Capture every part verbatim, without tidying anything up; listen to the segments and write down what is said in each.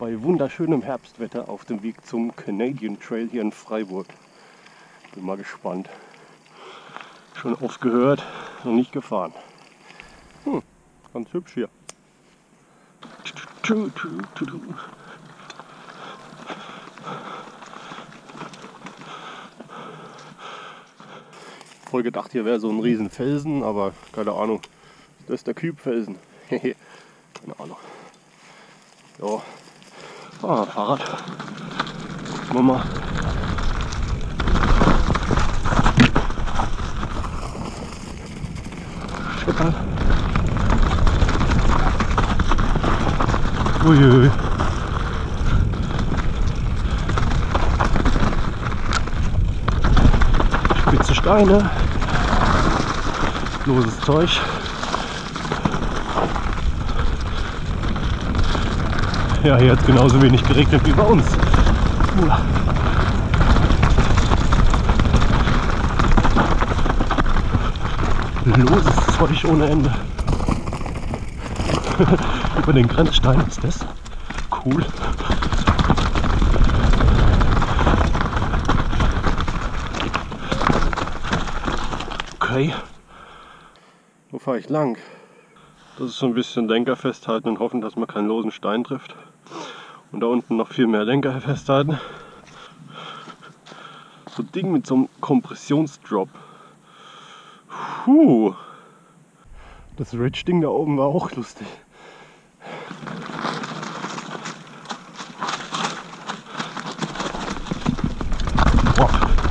bei wunderschönem Herbstwetter auf dem Weg zum Canadian Trail hier in Freiburg. Bin mal gespannt. Schon oft gehört, noch nicht gefahren. Hm, ganz hübsch hier. Voll gedacht, hier wäre so ein riesen Felsen, aber keine Ahnung. Das ist der Kübfelsen. Keine Ahnung. Ja. Ah, Fahrrad. Mama. Schipper. Uiuiui. Spitze Steine. Loses Zeug. Ja, hier hat es genauso wenig geregnet wie bei uns. Uah. Loses Zeug ohne Ende. Über den Grenzstein ist das cool. Okay. Wo fahre ich lang? Das ist so ein bisschen Lenker festhalten und hoffen, dass man keinen losen Stein trifft. Und da unten noch viel mehr Lenker festhalten. So ein Ding mit so einem Kompressionsdrop. Puh. Das Ridge-Ding da oben war auch lustig. Boah.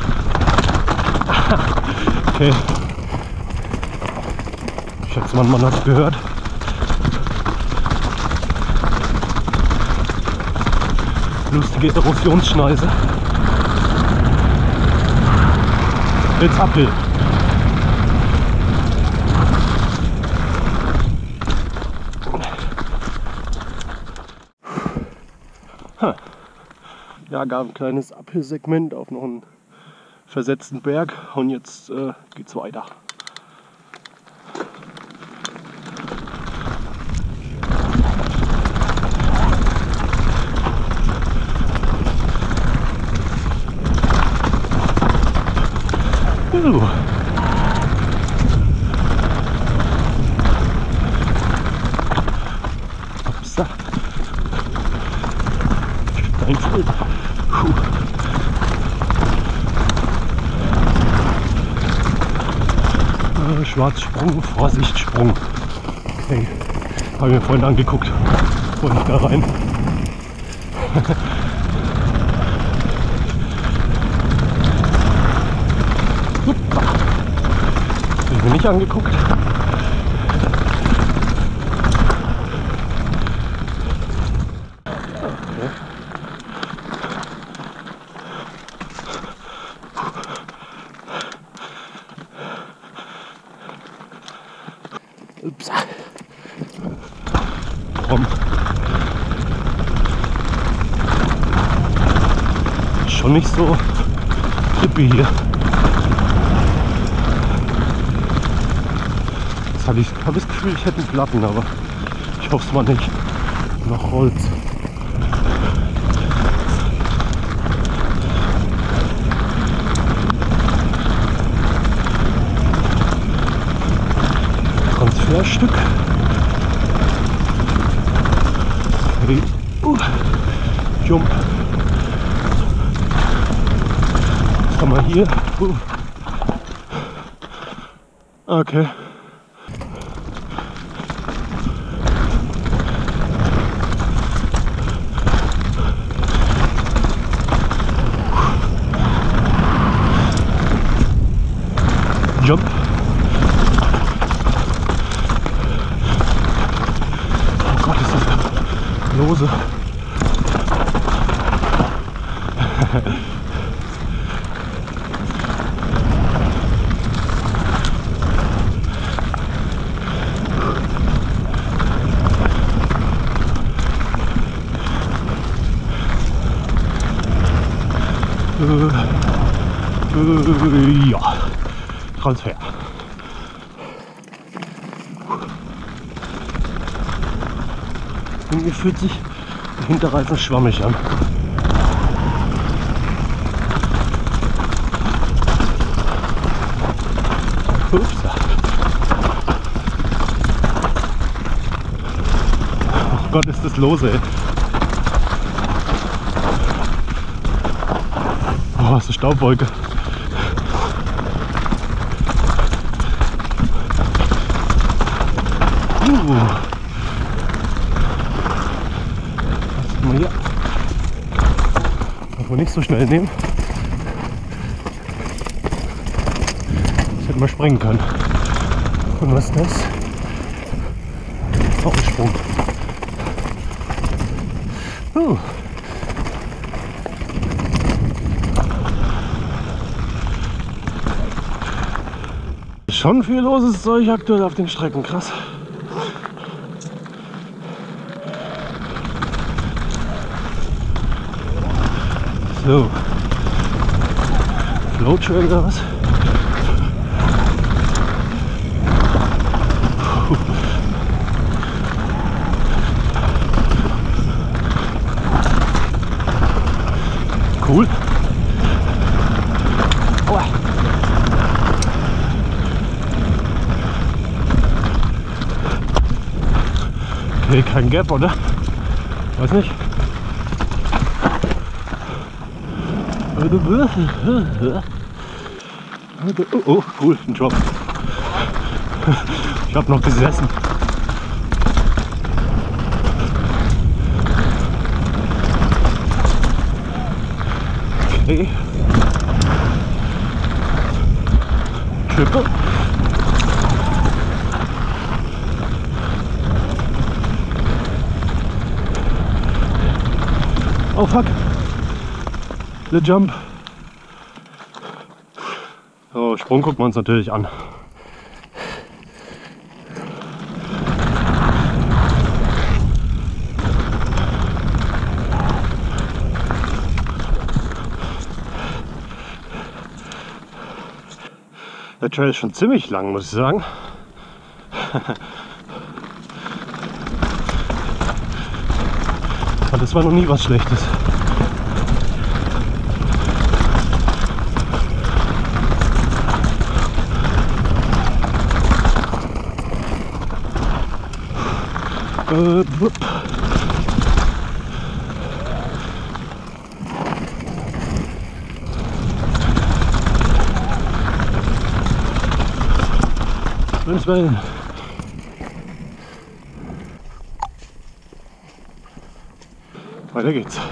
Okay. Ich schätze mal, man hat es gehört. Lustige Erosionsschneise. Jetzt Uphill. Huh. Ja, gab ein kleines Uphill-Segment auf noch einen versetzten Berg und jetzt äh, geht's weiter. Uh. Upsa. Steinfeld. Puh. Äh, Schwarzsprung, Vorsichtssprung. Okay. Habe ich mir vorhin angeguckt. Wollte ich da rein. Habe ich mir nicht angeguckt. Okay. Ups. Komm. Schon nicht so trippy hier. Jetzt habe ich, hab ich das Gefühl, ich hätte einen Platten, aber ich hoffe es mal nicht. Noch Holz. Transferstück. Okay. Uh. Jump. Was haben wir hier? Uh. Okay. Jump. Oh Gott, ist das lose. äh, äh, ja. Transfer. Irgendwie fühlt sich Der Hinterreifen schwammig an. Ups. Oh Gott, ist das lose, ey. Oh, ist eine Staubwolke. Uh. Was haben wir hier? Darf man nicht so schnell nehmen. Das hätte man springen können. Und was ist das? Auch ein Sprung. Uh. Schon viel loses Zeug aktuell auf den Strecken, krass. So. Flowtrail oder was? Cool. Aua. Okay, kein Gap, oder? Weiß nicht. Oh, oh, cool, ein Drop. Ich habe noch gesessen. Okay. Triple. Oh fuck. The Jump. So, Sprung gucken wir uns natürlich an. Der Trail ist schon ziemlich lang, muss ich sagen. Aber das war noch nie was Schlechtes. Äh, wupp. Fünf Wellen. Weiter geht's.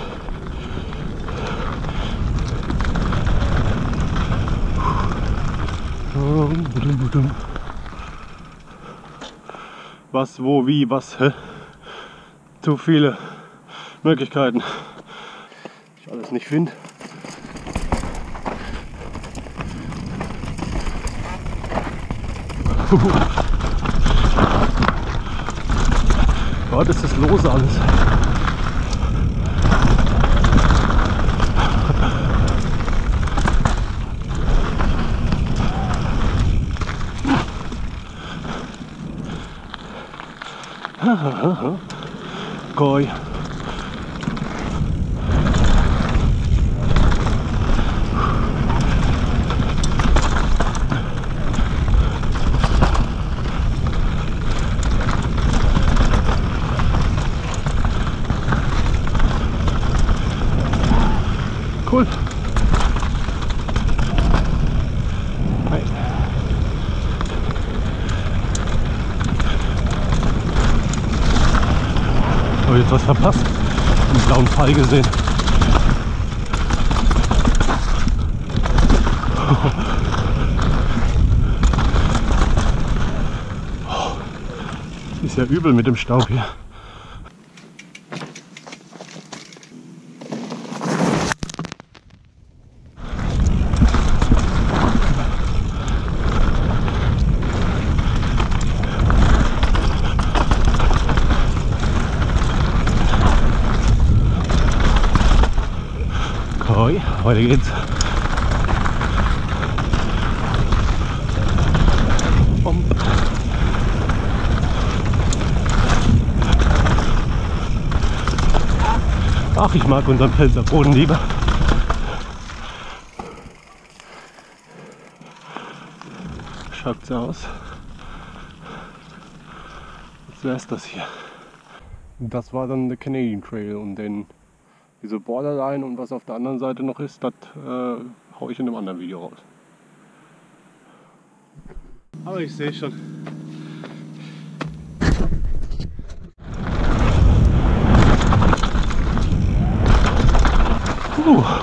Was, wo, wie, was, hä? Zu viele Möglichkeiten. Ich alles nicht finde. Gott, ist das los alles. Koi. Cool. Hey. Habe ich jetzt was verpasst? Einen blauen Pfeil gesehen. Ist ja übel mit dem Staub hier. Koi, weiter geht's. Bom. Ach, ich mag unseren Pfälzer Boden lieber. Schaut so aus. Jetzt wäre es das hier. Das war dann der Canadian Trail und den, diese Borderline und was auf der anderen Seite noch ist, das äh, haue ich in einem anderen Video raus. Aber ich sehe schon. Uh.